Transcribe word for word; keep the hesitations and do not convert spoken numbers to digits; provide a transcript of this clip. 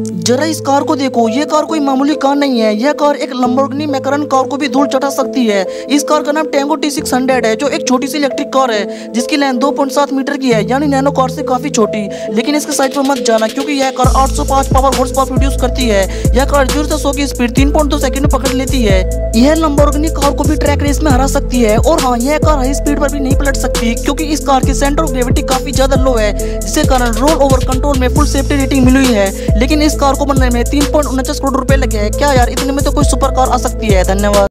जरा इस कार को देखो, ये कार कोई मामूली कार नहीं है। यह कार एक लंबोर्गिनी मैकरन कार को भी धूल चटा सकती है। इस कार का नाम टैंगो टी सिक्स हंड्रेड है, जो एक छोटी सी इलेक्ट्रिक कार है जिसकी लेंथ दो पॉइंट सात मीटर की है, यानी नैनो कार से काफी छोटी। लेकिन इसके साइज पर मत जाना, क्योंकि यह कार आठ सौ पाँच पावर हॉर्स पावर प्रोड्यूस करती है। यह कार जीरो से सौ की स्पीड तीन पॉइंट दो सेकंड में पकड़ लेती है। यह लंबोर्गिनी कार को भी ट्रैक रेस में हरा सकती है। और हाँ, यह कार हाई स्पीड पर भी नहीं पलट सकती, क्योंकि इस कार की सेंटर ऑफ ग्रेविटी काफी ज्यादा लो है, जिसके कारण रोल ओवर कंट्रोल में फुल सेफ्टी रेटिंग मिली हुई है। लेकिन इस कार को बनने में तीन पॉइंट उनचास करोड़ रुपए लगे हैं। क्या यार, इतने में तो कोई सुपर कार आ सकती है। धन्यवाद।